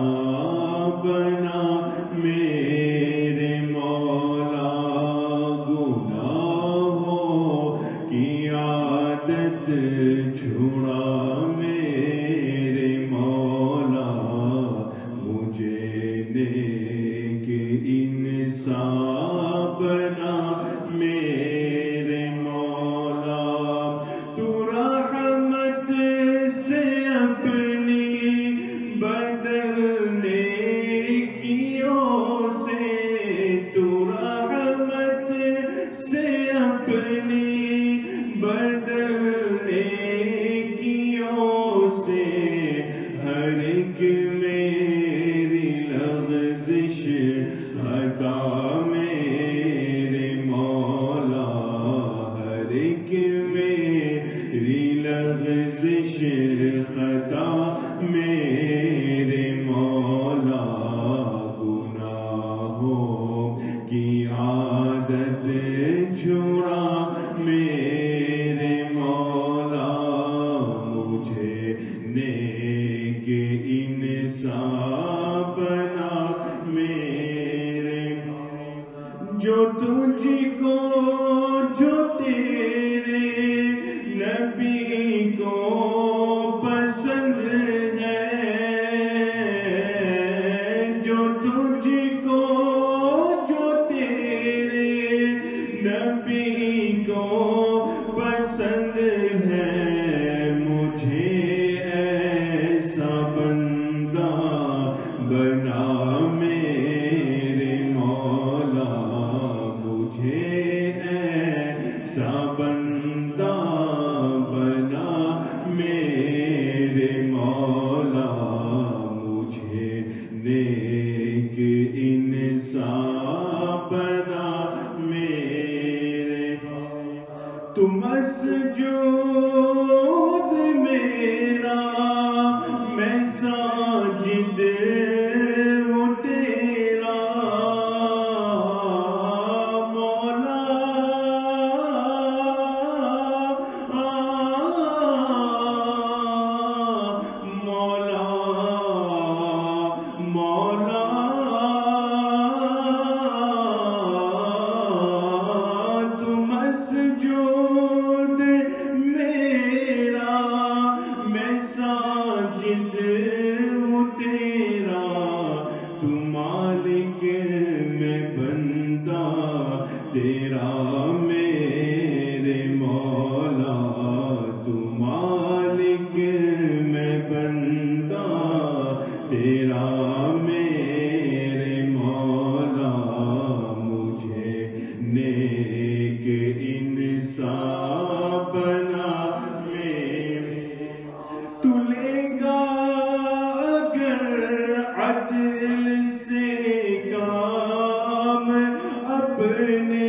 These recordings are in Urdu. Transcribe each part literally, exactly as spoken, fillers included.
بنا میرے مولا، گناہوں کی عادت چھڑا میرے مولا، مجھے نیک انسان بنا میرے مولا، تو رحمت سے اپنی بدلنے کیوں سے، تو رحمت سے اپنی بدلنے کیوں سے، ہر ایک میری لغزش خطا میرے مولا، ہر ایک میری لغزش خطا میرے مولا، گناہوں کی عادت چھڑا میرے مولا، مجھے نیک انسان بنا میرے مولا، جو تجھ کو جو تیرے نبی کو پسند ہے، جو تجھ کو جو تیرے نبی کو پسند ہے، مجھے ایسا بندہ بنا میرے مولا، مجھے ایسا بندہ بنا میرے مولا، مجھے نیک انسان بنا میرے مولا، تو مسجود میرا میں ساجد ہوں تیرا مولا، مولا مولا، تو مسجود میرا میں ساجد ہوں تیرا، تو مالک میں بندہ تیرا میرے مولا، تو مالک میں بندہ تیرا میرے مولا، مجھے نیک انسان بنا میرے، تو لے گا اگر عدل سے کام اپنے،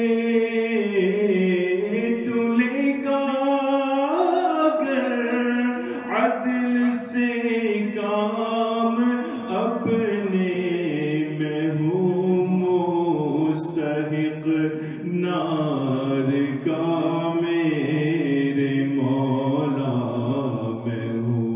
تو لے گا اگر عدل سے کام اپنے، میں ہوں مستحق نار کا میرے مولا، میں ہوں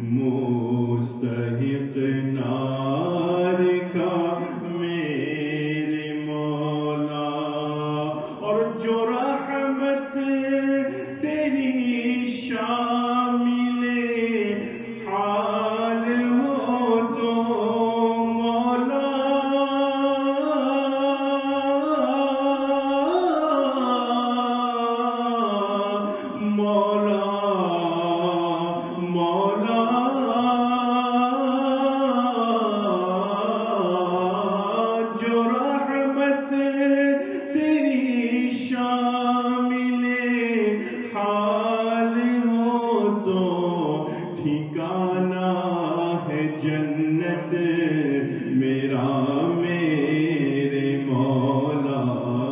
مستحق نار کا میرے مولا، اور جو رحمت تیری شامل حال ہو تو مولا، مولا مولا، جو رحمت تیری شامل حال ہو تو، ٹھکانہ ہے جنت میرا میرے مولا،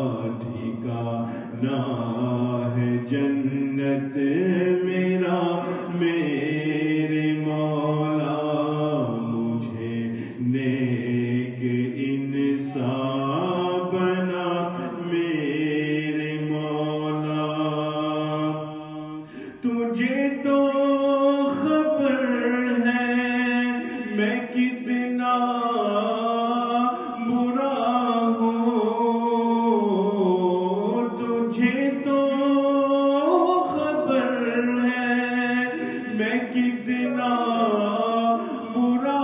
ٹھکانہ ہے جنت میرا میرے مولا، مجھے نیک انسان بنا میرے مولا، تجھے تو خبر ہے میں کتنا برا ہوں تجھے تو خبر ہے میں کتنا برا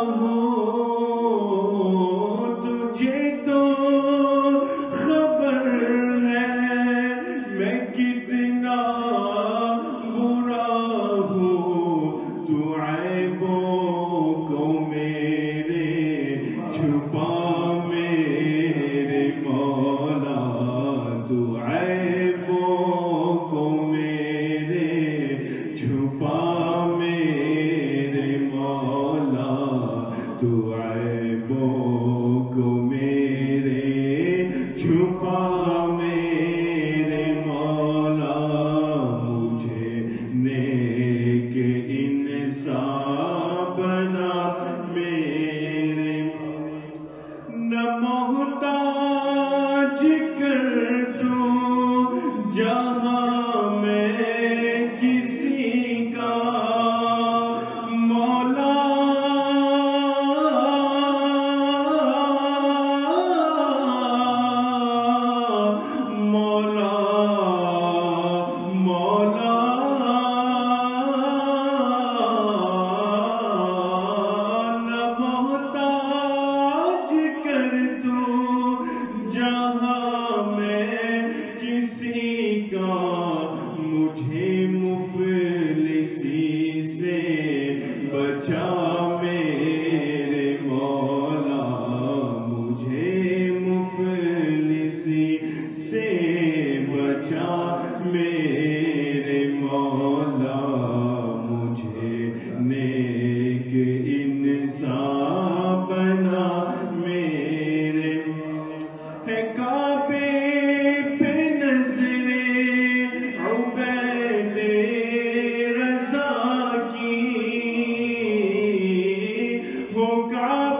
ہوں تجھے تو خبر ہے میں کتنا برا ہوں تو عیبوں کو میرے چھپا میرے مولا تو عیبوں کو میرے چھپا میرے مولا تو عیبوں کو میرے چھپا میرے مولا مجھے نیک انسان بنا میرے نہ محتاج کر دوں جہاں میں کسی کا مولا مولا مولا نہ محتاج کر دوں جہاں میں کسی کا مجھے مفلسی سے بچا میرے مولا مجھے مفلسی سے بچا میرے مولا مجھے نیک انسان بنا میرے ہے کعبے پہ نظر عبید رضا کی ہو کعبے